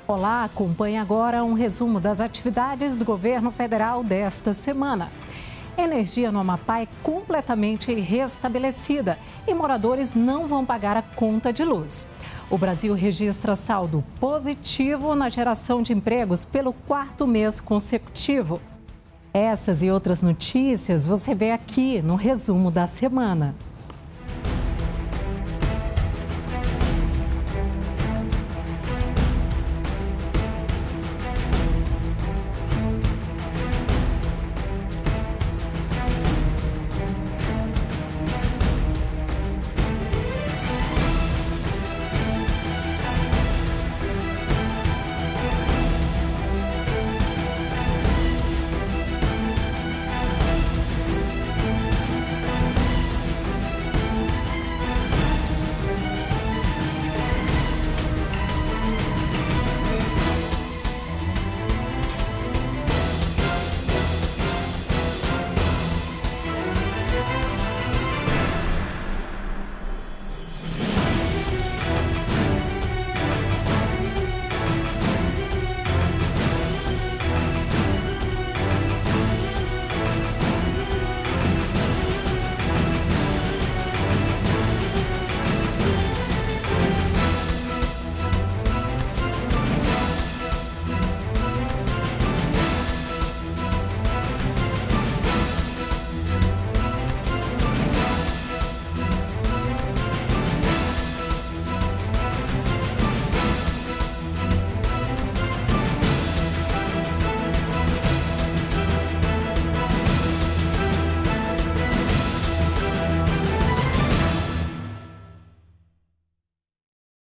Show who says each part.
Speaker 1: Olá, acompanhe agora um resumo das atividades do governo federal desta semana. Energia no Amapá é completamente restabelecida e moradores não vão pagar a conta de luz. O Brasil registra saldo positivo na geração de empregos pelo 4º mês consecutivo. Essas e outras notícias você vê aqui no resumo da semana.